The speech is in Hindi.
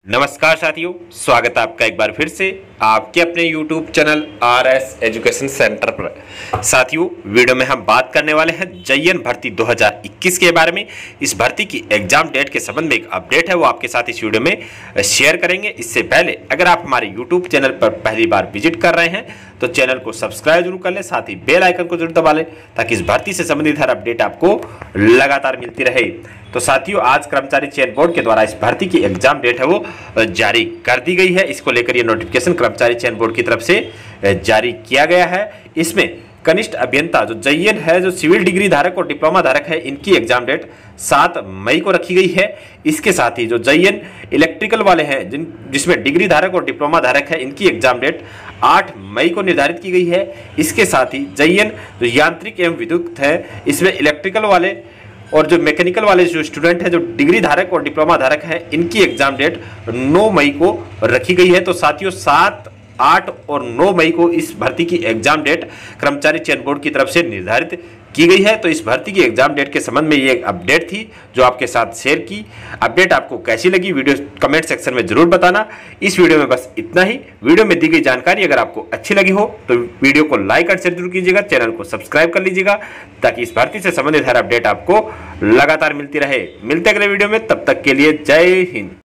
नमस्कार साथियों, स्वागत है आपका एक बार फिर से आपके अपने YouTube channel RS education center पर। साथियों, वीडियो में हम बात करने वाले हैं JN भर्ती 2021 के बारे में। इस भर्ती की एग्जाम डेट के संबंध में एक अपडेट है, वो आपके साथ इस वीडियो में शेयर करेंगे। इससे पहले अगर आप हमारे YouTube चैनल पर पहली बार विजिट कर रहे हैं तो चैनल को सब्सक्राइब जरूर कर लें, साथ ही बेल आइकन को जरूर दबा लें ताकि इस भर्ती से संबंधित हर अपडेट आपको लगातार मिलती रहे। तो साथियों, आज कर्मचारी चयन बोर्ड के द्वारा इस भर्ती की एग्जाम डेट है वो जारी कर दी गई है। इसको लेकर ये नोटिफिकेशन कर्मचारी चयन बोर्ड की तरफ से जारी किया गया है। इसमें कनिष्ठ अभियंता जो JN है, जो सिविल डिग्री धारक और डिप्लोमा धारक है, इनकी एग्जाम डेट 7 मई को रखी गई है। इसके साथ ही जो JN इलेक्ट्रिकल वाले हैं, जिसमें डिग्री धारक और डिप्लोमा धारक है, इनकी एग्जाम डेट 8 मई को निर्धारित की गई है। इसके साथ ही JN जो यांत्रिक एवं विद्युत है, इसमें इलेक्ट्रिकल वाले और जो मैकेनिकल वाले जो स्टूडेंट हैं, जो डिग्री धारक और डिप्लोमा धारक हैं, इनकी एग्जाम डेट 9 मई को रखी गई है। तो साथियों, 7, 8 और 9 मई को इस भर्ती की एग्जाम डेट कर्मचारी चयन बोर्ड की तरफ से निर्धारित की गई है। तो इस भर्ती की एग्जाम डेट के संबंध में ये एक अपडेट थी जो आपके साथ शेयर की। अपडेट आपको कैसी लगी, वीडियो कमेंट सेक्शन में जरूर बताना। इस वीडियो में बस इतना ही। वीडियो में दी गई जानकारी अगर आपको अच्छी लगी हो तो वीडियो को लाइक और शेयर जरूर कीजिएगा, चैनल को सब्सक्राइब कर लीजिएगा ताकि इस भर्ती से संबंधित हर अपडेट आपको लगातार मिलती रहे। मिलते अगले वीडियो में, तब तक के लिए जय हिंद।